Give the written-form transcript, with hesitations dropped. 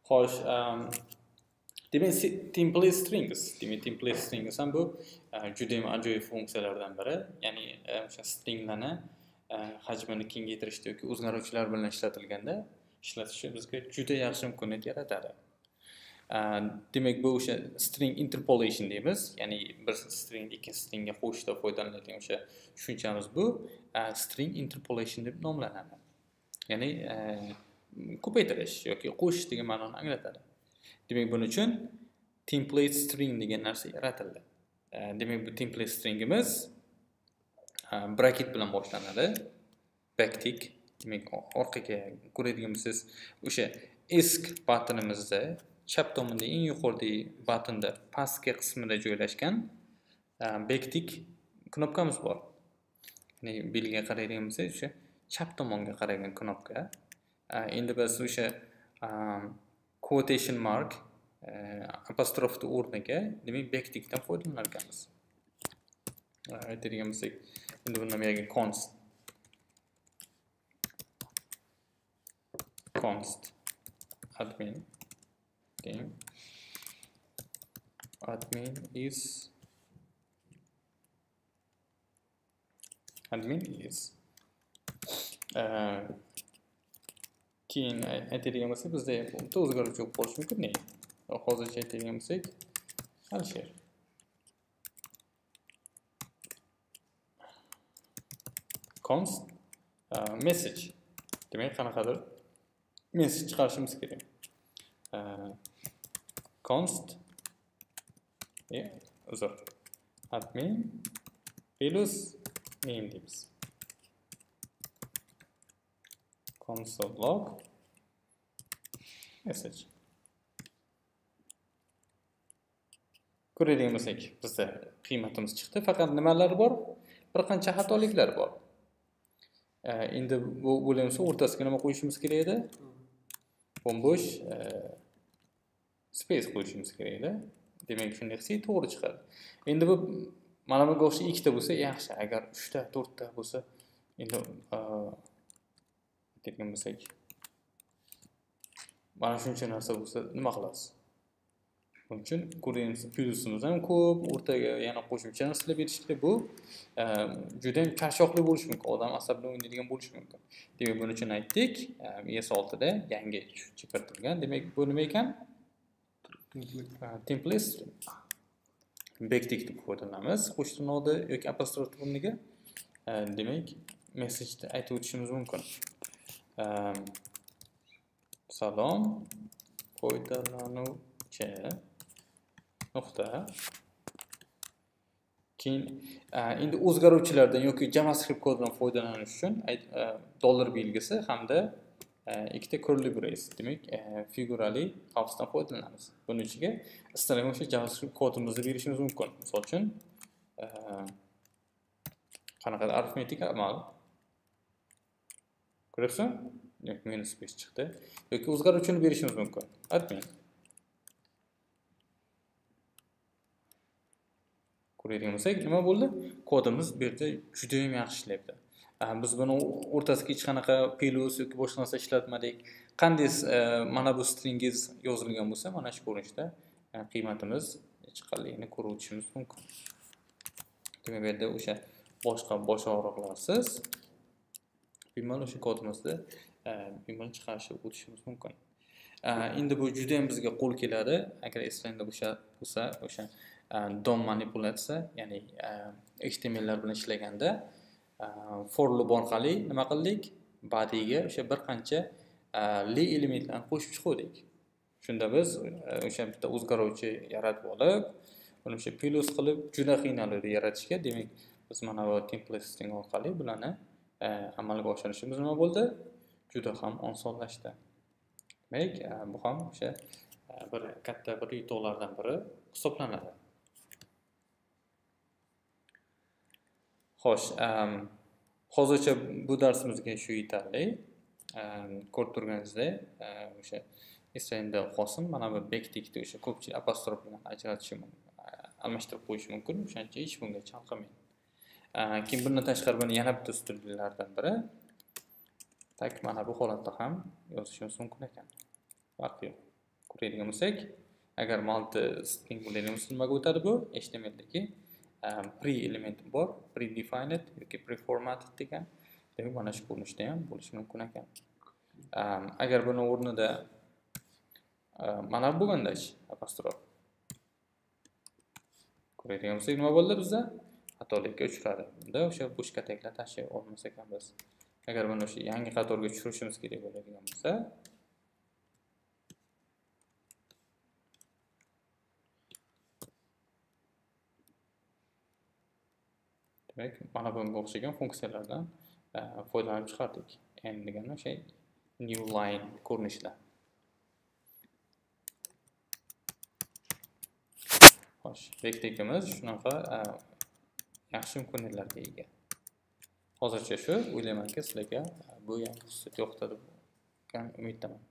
Xo'sh, demak template strings, template strings ham bu juda ham ajoyib funksiyalardan biri. Ya'ni o'sha stringlarni hajmini kengaytirishda yoki o'zgaruvchilar bilan ishlatilganda ishlatishi bizga juda yaxshi imkoniyat yaratadi. Demak bu o'sha string interpolation deymiz, ya'ni bir stringni ikkinchi stringga qo'shishda foydalanadigan o'sha tushunchamiz bu string interpolation deb nomlanadi. Ya'ni ko'paytirish yoki qo'shish degan ma'noni anglatadi. Demak buning uchun template string degan narsa yaratildi. Demak bu template stringimiz bracket bilan boshlanadi. Backtick, demak orqaga ko'radigan bo'lsangiz, o'sha esk buttonimizda chap tomonda eng yuqoridagi buttonda pastki qismida joylashgan backtick knopkamiz bor. Ya'ni belga qaraydigan bo'lsangiz, o'sha chap tomonga qaragan knopka. Endi biz o'sha quotation mark apostrofni o'rniga demak backtickdan foydalangan ekanmiz. Aytadigan bo'lsak, endi buni namaga const admin is keyin aytadigan bo'lsak, bizda bitta o'zgaruvchi bo'lib qolishi mumkin. Hozircha aytadigan bo'lsak, Alisher const message, demak qanaqadir message chiqarishimiz kerak. Const admin plus name deymiz. Console log message. Ko'radigan bo'lsak, bizda qiymatimiz chiqdi. Faqat nimalar bor? Bir qancha xatoliklar bor. Endi bu bo'limni o'rtasiga nima qo'yishimiz kerak edi? Bo'sh space qo'yishimiz kerak edi. Demak, shunday qilsak to'g'ri chiqadi. Endi bu mana bunga o'xshash ikkita bo'lsa yaxshi. Agar 3 ta, 4 ta bo'lsa, endi aytadigan bo'lsak, mana shuncha narsa bo'lsa nima qilasiz? Buning uchun ko'radigan plyusimiz ham ko'p, o'rtaga yana qo'shimcha narsalar berish kerak. Bu juda ham charchoqli bo'lishi mumkin, odam asabli o'ynaydigan bo'lishi mumkin. Demak, buning uchun aytdik, ES6 da yangi tushuncha kiritilgan. Demak, bu nima ekan? Template string. Backtick deb foydalanamiz. Qo'shtirnoqda yoki apostrof o'rniga demak, message aytib o'tishimiz mumkin. Salom foydalanuvchi nuqta. Keyin endi o'zgaruvchilardan yoki JavaScript kodidan foydalanish uchun dollar belgisi hamda ikkita curly brace, demak figurali qavsdan foydalanamiz. Buning ichiga istalgan o'sha JavaScript kodimizni berishimiz mumkin. Misol uchun qanaqadir arifmetik amal. Ko'ryapsizmi? -5 chiqdi. Yoki o'zgaruvchini berishimiz mumkin. Admin. Ko'radigan bo'lsak, nima bo'ldi? Kodimiz bu yerda juda ham yaxshi ishlayapti. Biz buni o'rtasiga hech qanaqa plus yoki boshqa narsa ishlatmadik. Qanday mana bu stringiz yozilgan bo'lsa, mana shu ko'rinishda qiymatimiz chiqqanligini ko'rib o'tishimiz mumkin. Demak, bu yerda o'sha boshqa bosh og'riqlarsiz bemalol o'sha kodimizni bemalol chiqarishib o'tishimiz mumkin. Endi bu juda ham bizga qo'l keladi. Agar eslangda bo'lsa, o'sha DOM manipulyatsiya, ya'ni HTML bilan ishlaganda for loop orqali nima qildik? Bodyga o'sha bir qancha li elementlarni qo'shib chiqdik. Shunda biz o'sha bitta o'zgaruvchi yaratib olib, uni o'sha plus qilib juda qiynaladi yaratishga. Demak, biz mana bu template string orqali bularni amalga oshirishimiz nima bo'ldi? Juda ham osonlashdi. Demak, bu ham o'sha bir katta bir yutuqlardan biri hisoblanadi. Xo'sh, hozircha bu darsimizga shu yetarli. Ko'rib turganingizdek, o'sha eslangda qolsin, mana bu backtickni o'sha ko'pchilik apostrof bilan ajratishi mumkin, almashtirib qo'yish mumkin. O'shancha hech bunga chalqamaydi. Keyin bundan tashqari buni yana bitta ustunliklardan biri, tak mana bu holatda ham yozishimiz mumkin ekan. Farqi yo'q. ko'radigan bo'lsak, agar multi string bo'ladigan bo'lsa nimaga o'tadi bu? HTMLdagi pre element bor, predefined yoki preformatted degan. Demak, mana shu ko'rinishda ham bo'lishi mumkin ekan. Agar buni o'rnida mana bo'lganda apostrof ko'radigan bo'lsak, nima bo'ldi bizda? Xatolikka uchradi. Bunda o'sha bo'sh kataklar tashlay olmas ekanmiz. Agar buni o'sha yangi qatorga tushirishimiz kerak bo'ladigan bo'lsa, demak, mana bunga o'xshagan funksiyalardan foydalanib chiqardik. N degani o'sha new line ko'rinishida. Xo'sh, vektorimiz shunaqa yaxshi imkoniyatlarga ega. Hozircha shu, o'ylaymanki sizlarga bu yangi xususiyat yoqtirib umiddaman.